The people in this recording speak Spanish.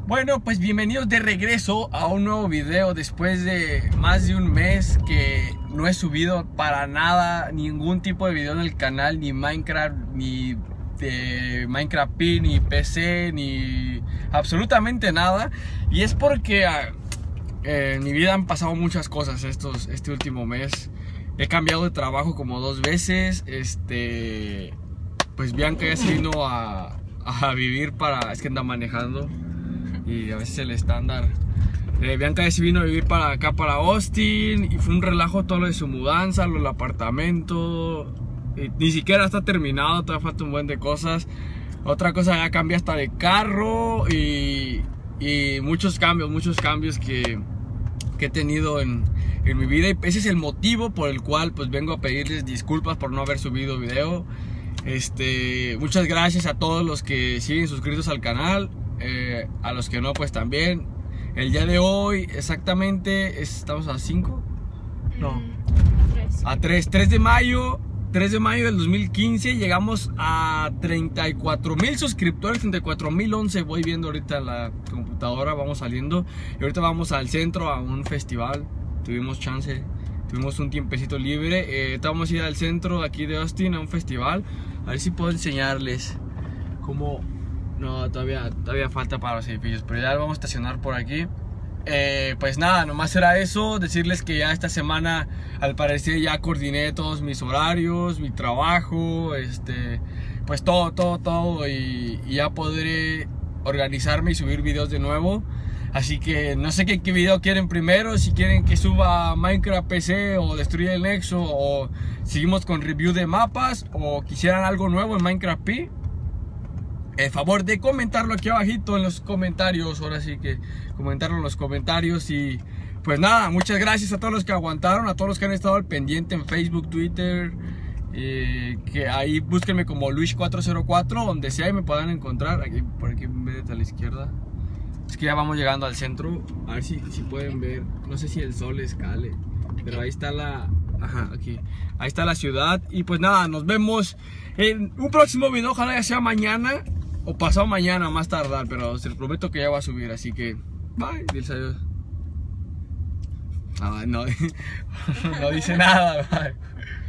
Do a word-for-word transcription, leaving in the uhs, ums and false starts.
Bueno, pues bienvenidos de regreso a un nuevo video después de más de un mes que no he subido para nada ningún tipo de video en el canal, ni Minecraft, ni de Minecraft P, ni P C, ni absolutamente nada. Y es porque eh, en mi vida han pasado muchas cosas estos, este último mes. He cambiado de trabajo como dos veces. Este, pues Bianca ya se vino a, a vivir para... Es que anda manejando y a veces el estándar. eh, Bianca ya se vino a vivir para acá, para Austin, y fue un relajo todo lo de su mudanza, lo del apartamento. Y ni siquiera está terminado, todavía falta un buen de cosas. Otra cosa, ya cambié hasta de carro y, y muchos cambios, muchos cambios que, que he tenido en, en mi vida. Y ese es el motivo por el cual pues vengo a pedirles disculpas por no haber subido video. Este, muchas gracias a todos los que siguen suscritos al canal. Eh, a los que no, pues también. El día de hoy exactamente estamos a cinco, no, a tres, tres de mayo tres de mayo del dos mil quince. Llegamos a treinta y cuatro mil suscriptores, treinta y cuatro mil once. Voy viendo ahorita la computadora, vamos saliendo. Y ahorita vamos al centro a un festival. Tuvimos chance, tuvimos un tiempecito libre. eh, Vamos a ir al centro aquí de Austin a un festival. A ver si puedo enseñarles cómo... No, todavía, todavía falta para los edificios, pero ya vamos a estacionar por aquí. Eh, pues nada, nomás era eso, decirles que ya esta semana al parecer ya coordiné todos mis horarios, mi trabajo, este, pues todo, todo, todo, y, y ya podré organizarme y subir videos de nuevo. Así que no sé qué, qué video quieren primero, si quieren que suba Minecraft P C o Destruye el Nexo, o seguimos con review de mapas, o quisieran algo nuevo en Minecraft P. El favor de comentarlo aquí abajito en los comentarios. Ahora sí que comentarlo en los comentarios. Y pues nada, muchas gracias a todos los que aguantaron, a todos los que han estado al pendiente en Facebook, Twitter, eh, que ahí búsquenme como Luis cuatro cero cuatro, donde sea y me puedan encontrar. Aquí, por aquí en vez de a la izquierda. Es que ya vamos llegando al centro. A ver si, si pueden ver. No sé si el sol escale, pero ahí está la... Ajá, aquí. Ahí está la ciudad. Y pues nada, nos vemos en un próximo video. Ojalá ya sea mañana o pasado mañana, más tardar, pero se los prometo que ya va a subir, así que bye, diles adiós. Ah, no, no dice nada, bye.